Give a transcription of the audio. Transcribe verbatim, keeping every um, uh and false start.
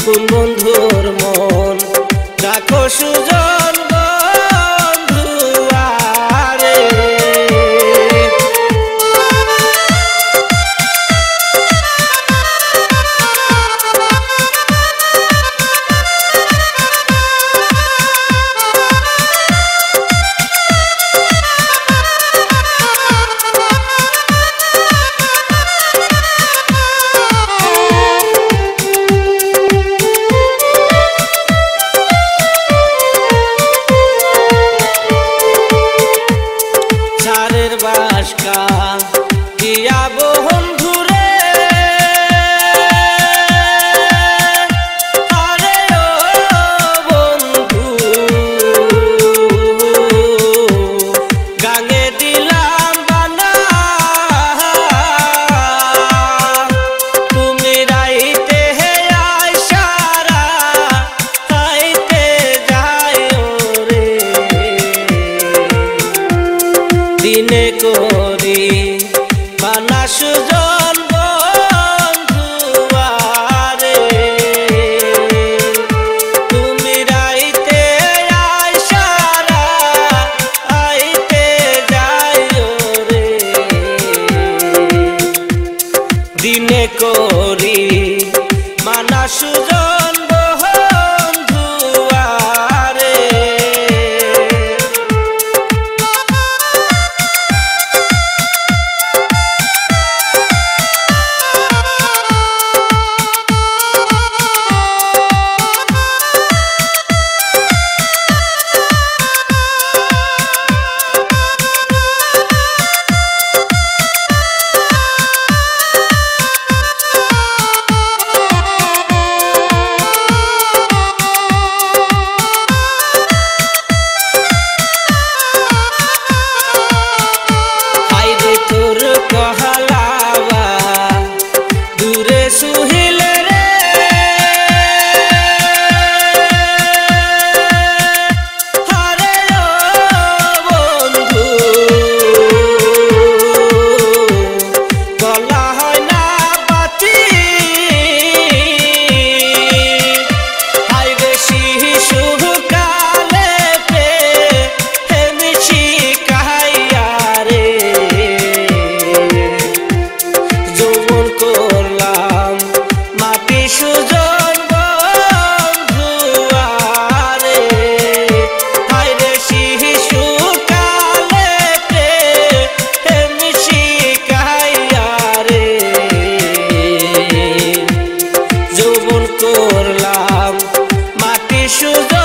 কোন বন্ধুর মন রাখো সুজন বন্ধু আরে বাসকা দিয়া বন্ধু রে আরে ও বন্ধু গাঙে দিলাম বানা তুমি রাইতে হে আইসারা খাইতে যায় রে দিনে করি বানা সুজন বন্ধু আরে তুমি রাইতে আইসারা আইতে যায় রে দিনে করি বানা সুজন বন্ধু আরে कहलावा दूरे सुहिल रे हरे ओ बंधु गला है ना बाती हाय रे शिशु काले पे हे मिठी कहाइया रे করলাম মাটি সুজন বন্ধু আরে হায় রে শিশু কালে মিশি কাইয়া রে যৌবন করলাম মাটি সুজন